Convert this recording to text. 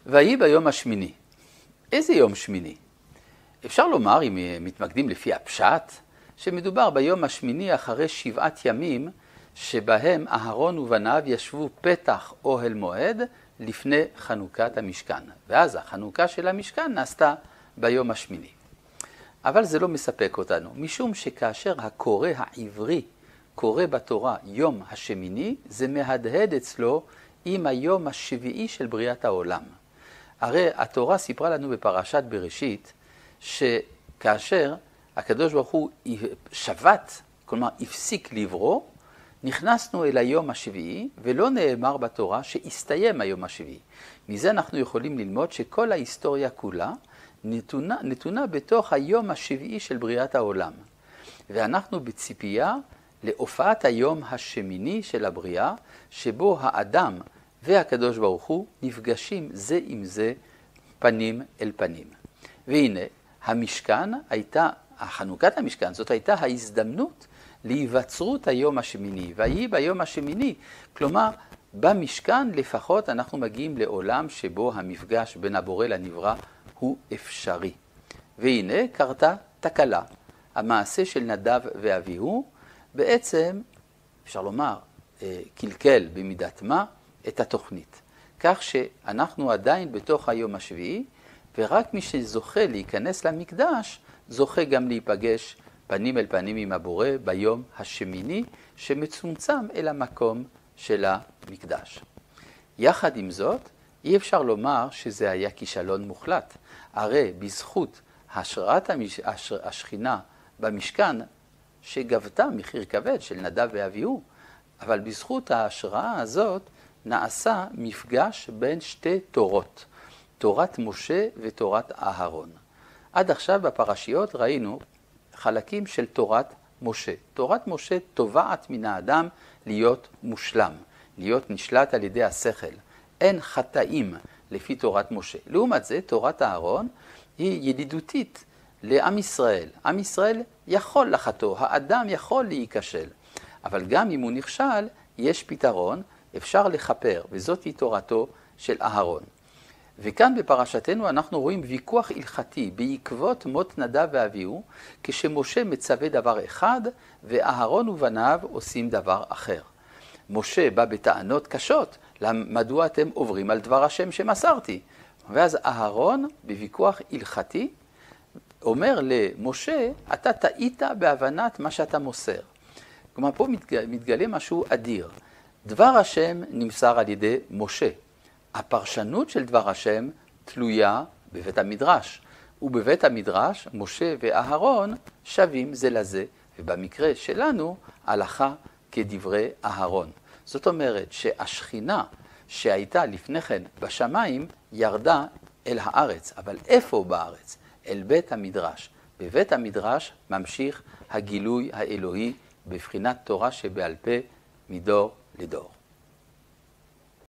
ויהי ביום השמיני. איזה יום שמיני? אפשר לומר, אם מתמקדים לפי הפשט, שמדובר ביום השמיני אחרי 7 ימים, שבהם אהרון ובניו ישבו פתח אוהל מועד לפני חנוכת המשכן. ואז החנוכה של המשכן נעשתה ביום השמיני. אבל זה לא מספק אותנו, משום שכאשר הקורא העברי קורא בתורה יום השמיני, זה מהדהד אצלו עם היום השביעי של בריאת העולם. הרי התורה סיפרה לנו בפרשת בראשית, שכאשר הקדוש ברוך הוא שבת, כלומר הפסיק לברוא, נכנסנו אל היום השביעי, ולא נאמר בתורה שהסתיים היום השביעי. מזה אנחנו יכולים ללמוד שכל ההיסטוריה כולה נתונה בתוך היום השביעי של בריאת העולם. ואנחנו בציפייה להופעת היום השמיני של הבריאה, שבו האדם והקדוש ברוך הוא נפגשים זה עם זה פנים אל פנים. והנה, חנוכת המשכן, זאת הייתה ההזדמנות להיווצרות היום השמיני. ויהי ביום השמיני, כלומר, במשכן לפחות אנחנו מגיעים לעולם שבו המפגש בין הבורא לנברא הוא אפשרי. והנה קרתה תקלה. המעשה של נדב ואביהו בעצם, אפשר לומר, קלקל במידת מה את התוכנית. כך שאנחנו עדיין בתוך היום השביעי, ורק מי שזוכה להיכנס למקדש, זוכה גם להיפגש פנים אל פנים עם הבורא ביום השמיני, שמצומצם אל המקום של המקדש. יחד עם זאת, אי אפשר לומר שזה היה כישלון מוחלט. הרי בזכות השראת השכינה במשכן, שגבתה מחיר כבד של נדב ואביהו, אבל בזכות ההשראה הזאת נעשה מפגש בין 2 תורות, תורת משה ותורת אהרון. עד עכשיו בפרשיות ראינו חלקים של תורת משה. תורת משה תובעת מן האדם להיות מושלם, להיות נשלט על ידי השכל. אין חטאים לפי תורת משה. לעומת זה, תורת אהרון היא ידידותית לעם ישראל. עם ישראל יכול לחטוא, האדם יכול להיכשל. אבל גם אם הוא נכשל, יש פתרון, אפשר לכפר, וזאת היא תורתו של אהרון. וכאן בפרשתנו אנחנו רואים ויכוח הלכתי בעקבות מות נדב ואביהו, כשמשה מצווה דבר אחד ואהרון ובניו עושים דבר אחר. משה בא בטענות קשות, מדוע אתם עוברים על דבר השם שמסרתי? ואז אהרון בוויכוח הלכתי אומר למשה, אתה טעית בהבנת מה שאתה מוסר. כלומר, פה מתגלה משהו אדיר. דבר השם נמסר על ידי משה. הפרשנות של דבר השם תלויה בבית המדרש. ובבית המדרש, משה ואהרון שווים זה לזה. ובמקרה שלנו, הלכה כדברי אהרון. זאת אומרת שהשכינה שהייתה לפני כן בשמיים ירדה אל הארץ. אבל איפה בארץ? אל בית המדרש. בבית המדרש ממשיך הגילוי האלוהי בבחינת תורה שבעל פה מדור לדור.